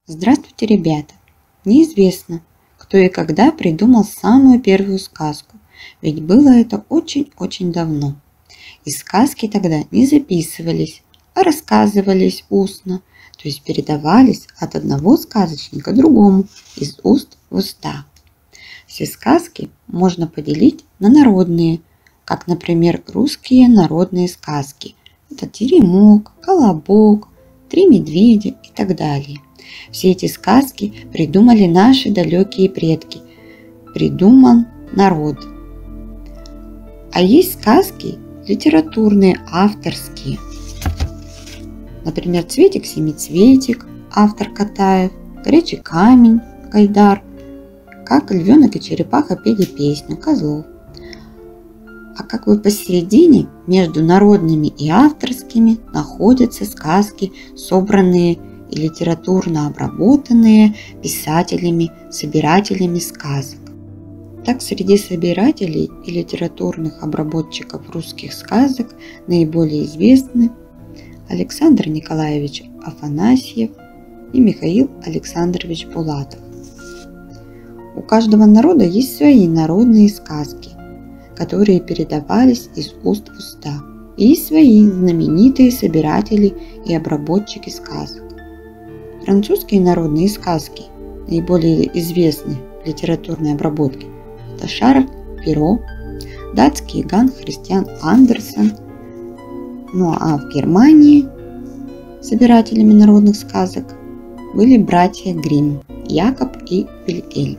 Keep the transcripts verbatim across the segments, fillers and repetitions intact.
Здравствуйте, ребята! Неизвестно, кто и когда придумал самую первую сказку, ведь было это очень-очень давно. И сказки тогда не записывались, а рассказывались устно, то есть передавались от одного сказочника другому, из уст в уста. Все сказки можно поделить на народные, как, например, русские народные сказки. Это «Теремок», «Колобок», «Три медведя» и так далее. Все эти сказки придумали наши далекие предки. Придуман народ. А есть сказки литературные, авторские. Например, «Цветик-семицветик», автор Катаев, «Горячий камень», Гайдар, как «Львенок и черепаха» пели песню, Козлов. А как бы посередине между народными и авторскими находятся сказки, собранные и литературно обработанные писателями, собирателями сказок. Так, среди собирателей и литературных обработчиков русских сказок наиболее известны Александр Николаевич Афанасьев и Михаил Александрович Булатов. У каждого народа есть свои народные сказки, которые передавались из уст в уста, и есть свои знаменитые собиратели и обработчики сказок. Французские народные сказки, наиболее известны в литературной обработке, это Шарль Перро, датский Ганс Христиан Андерсен. Ну а в Германии собирателями народных сказок были братья Гримм, Якоб и Вильгельм.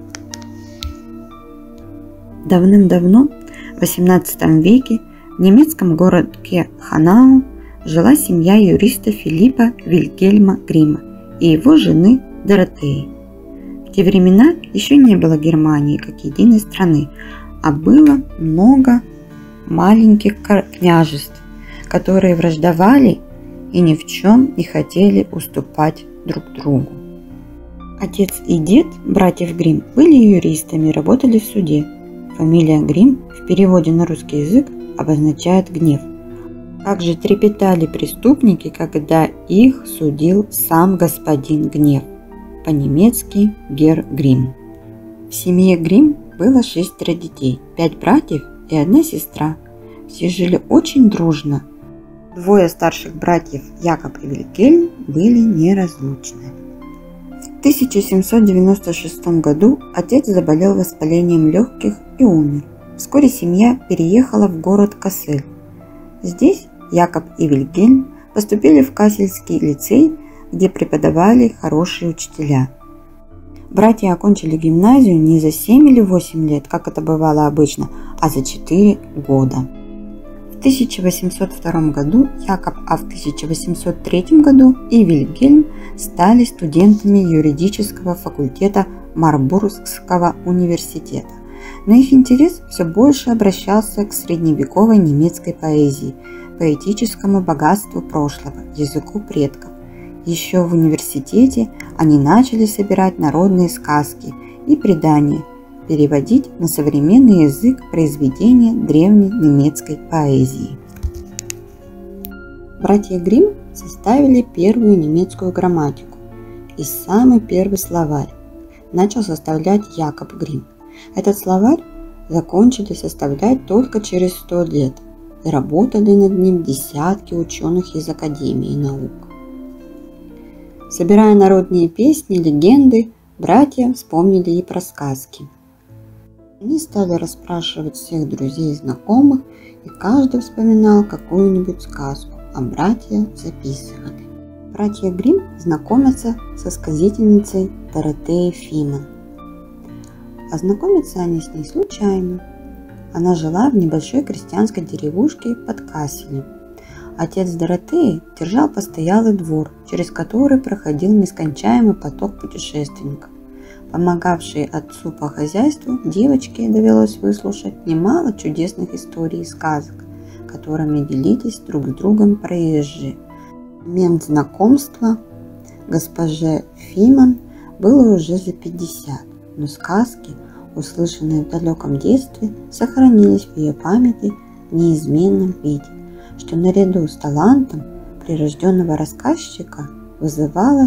Давным-давно, в восемнадцатом веке, в немецком городе Ханау жила семья юриста Филиппа Вильгельма Гримма и его жены Доротеи. В те времена еще не было Германии как единой страны, а было много маленьких княжеств, которые враждовали и ни в чем не хотели уступать друг другу. Отец и дед братьев Гримм были юристами, работали в суде. Фамилия Гримм в переводе на русский язык обозначает гнев. Как же трепетали преступники, когда их судил сам господин Гнев, по-немецки Герр Гримм. В семье Гримм было шестеро детей, пять братьев и одна сестра. Все жили очень дружно. Двое старших братьев, Якоб и Вильгельм, были неразлучны. В тысяча семьсот девяносто шестом году отец заболел воспалением легких и умер. Вскоре семья переехала в город Кассель. Здесь Якоб и Вильгельм поступили в Кассельский лицей, где преподавали хорошие учителя. Братья окончили гимназию не за семь или восемь лет, как это бывало обычно, а за четыре года. В тысяча восемьсот втором году Якоб, а в тысяча восемьсот третьем году и Вильгельм стали студентами юридического факультета Марбургского университета. Но их интерес все больше обращался к средневековой немецкой поэзии, поэтическому богатству прошлого, языку предков. Еще в университете они начали собирать народные сказки и предания, переводить на современный язык произведения древней немецкой поэзии. Братья Гримм составили первую немецкую грамматику и самый первый словарь начал составлять Якоб Гримм. Этот словарь закончили составлять только через сто лет, и работали над ним десятки ученых из Академии наук. Собирая народные песни, легенды, братья вспомнили и про сказки. Они стали расспрашивать всех друзей и знакомых, и каждый вспоминал какую-нибудь сказку, а братья записывали. Братья Гримм знакомятся со сказительницей Доротеей Фиман. А знакомятся они с ней случайно. Она жила в небольшой крестьянской деревушке под Касселем. Отец Доротеи держал постоялый двор, через который проходил нескончаемый поток путешественников. Помогавшие отцу по хозяйству, девочке довелось выслушать немало чудесных историй и сказок, которыми делились друг с другом проезжие. В момент знакомства госпоже Фиман было уже за пятьдесят, но сказки, услышанные в далеком детстве, сохранились в ее памяти в неизменном виде, что наряду с талантом прирожденного рассказчика вызывало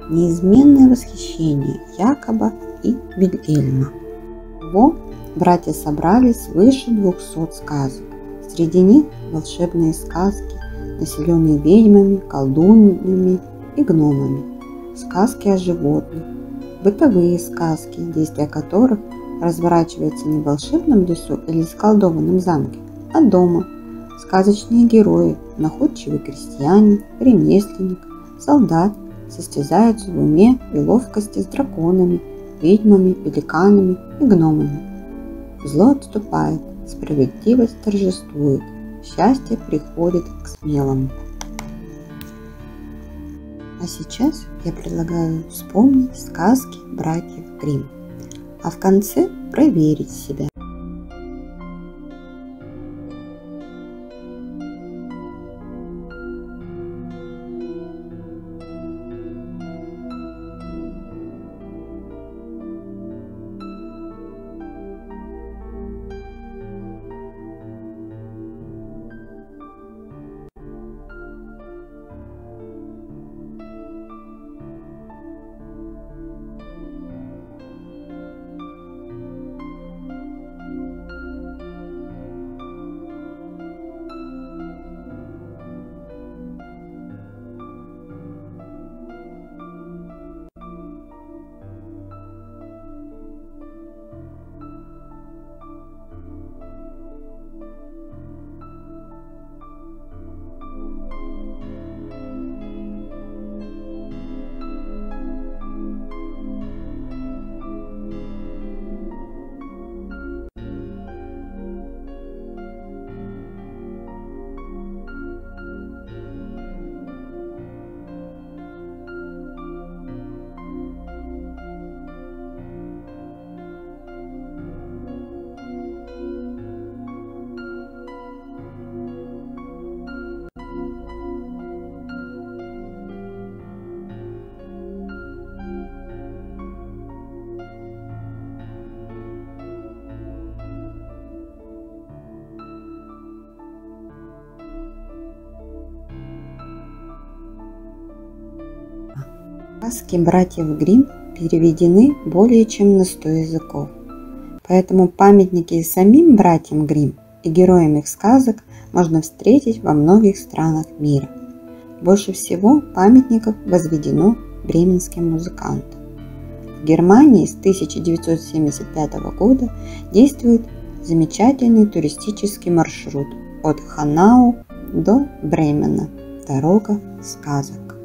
неизменное восхищение Якоба и Вильгельма. Его братья собрали свыше двухсот сказок. Среди них волшебные сказки, населенные ведьмами, колдуньями и гномами, сказки о животных, бытовые сказки, действия которых разворачиваются не в волшебном лесу или заколдованном замке, а дома, сказочные герои, находчивый крестьянин, ремесленник, солдат состязаются в уме и ловкости с драконами, ведьмами, великанами и гномами. Зло отступает, справедливость торжествует, счастье приходит к смелому. А сейчас я предлагаю вспомнить сказки братьев Гримм, а в конце проверить себя. Сказки братьев Гримм переведены более чем на сто языков, поэтому памятники самим братьям Гримм и героям их сказок можно встретить во многих странах мира. Больше всего памятников возведено бременским музыкантам. В Германии с тысяча девятьсот семьдесят пятого года действует замечательный туристический маршрут от Ханау до Бремена – дорога сказок.